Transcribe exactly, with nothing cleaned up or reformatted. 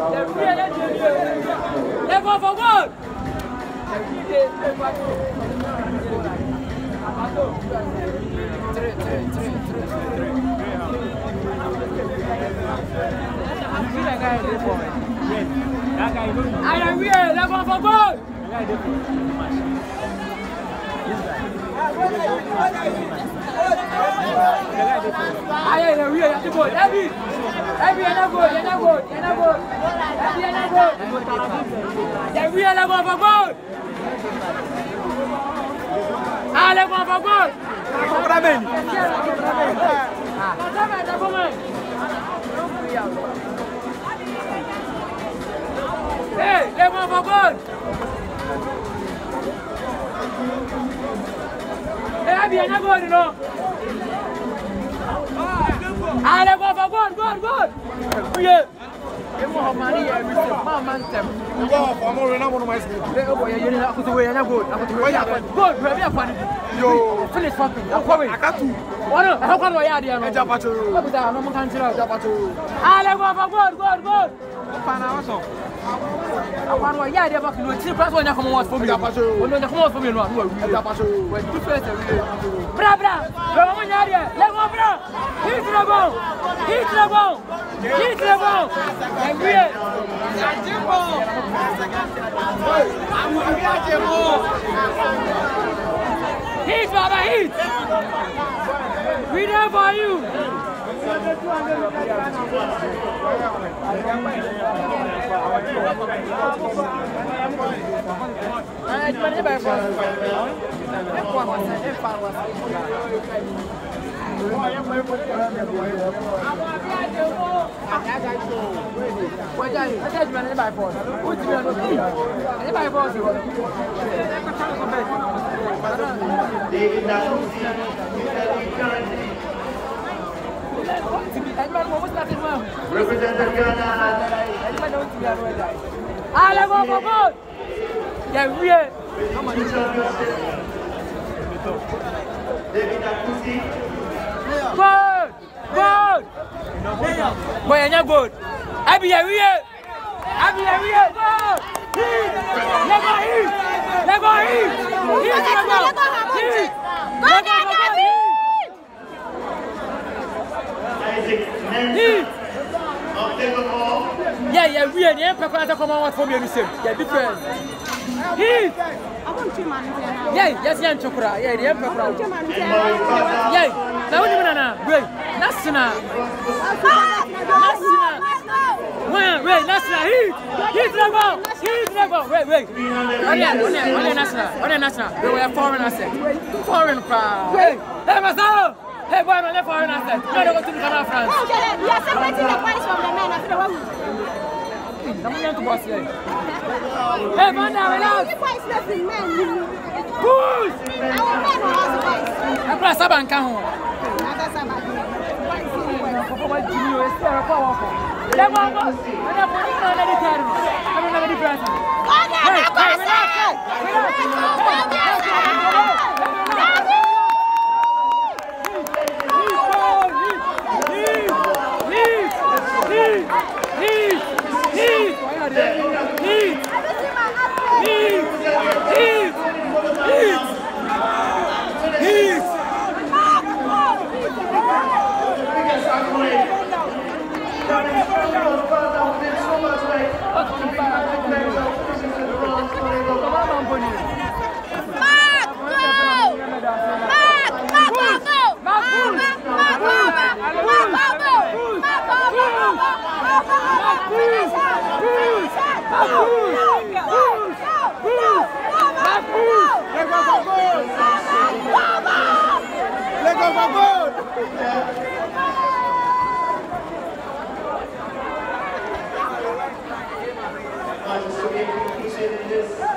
Let's go for goal! I am here, let's go for goal! I am here, let's go. Every, every, you're not good, you're not good, you're not good. Every, you're not good. Every, let's go for goal! Allez, go for goal! Hey, let's go for goal! Hey, Abby, you're not good, you know. Allez, go for goal, goal, goal! Yeah. You want money, you want man them. You want for more than one of my skills. You need to go away, and I'm good. I'm good. Good, baby, I'm funny. Yo, finish fucking. I'm coming. I got to. What? How come I had you? I'm Japacho. I'm not consider Japacho. Allez, go for goal, goal, goal. Pana also. I want to hear about you. Three plus one. You come on for me. Japacho. When you come on for me, no. Japacho. When you first. Bra, bra. Come on here. Let's go, bra. Hit the ball. Hit the ball. Hit the ball. And we are. Hit, Baba, hit. We there for you. Representative Ghana. Allez, go for goal. Yeah, we are. Good, good. Boy, you're not good. Abby, you're here. Abby, you're here. Good. Let go hit. Let go hit. Hit, let go. Hit. Let go, hit. Yeah, yeah, we are the Emperor to come out from you. Yeah, different. Hit. Yeah, yes, yeah, Chokra. Yeah, the Emperor. Yeah, now you know, wait, Nasina. Nasina. Wait, wait, Nasina. Hit. Hit the ball. Hit the ball. Wait, wait. Oh, yeah, oh, yeah, oh, yeah, Nasina. Oh, yeah, Nasina. We were foreign asset. Foreign crowd. Wait, hey, Masao. Hey, boy, I'm not foreign asset. You don't go to the Canada, France. You are separating the price from the men. I feel what I'm going to boss here. Hey, man, now relax. Push! I'm going to Saban Kahon. Let go, go, go!